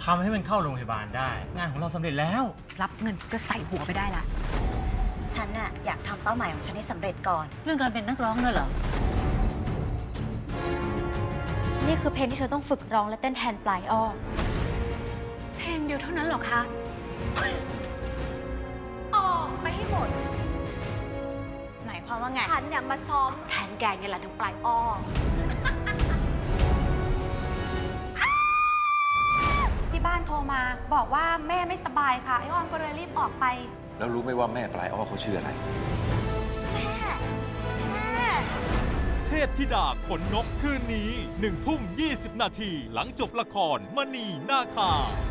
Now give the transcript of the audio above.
ทำให้มันเข้าโรงพยาบาลได้งานของเราสำเร็จแล้วรับเงินก็ใส่หัวไปได้ละฉันน่ะอยากทำเป้าหมายของฉันให้สำเร็จก่อนเรื่องการเป็นนักร้องน่ะเหรอนี่คือเพลงที่เธอต้องฝึกร้องและเต้นแทนปลายอ้อเพลงเดียวเท่านั้นหรอคะออกไปให้หมดหมายความว่าไงฉันเนี่ยมาซ้อมแทนแกไงล่ะถึงปลายอ้อที่บ้านโทรมาบอกว่าแม่ไม่สบายค่ะไอ้อ้อมก็เลยรีบออกไปแล้วรู้ไหมว่าแม่ปลายอ้อเขาชื่ออะไรแม่เทพธิดาขนนกคืนนี้ 1:20 นาทีหลังจบละครมณีนาคา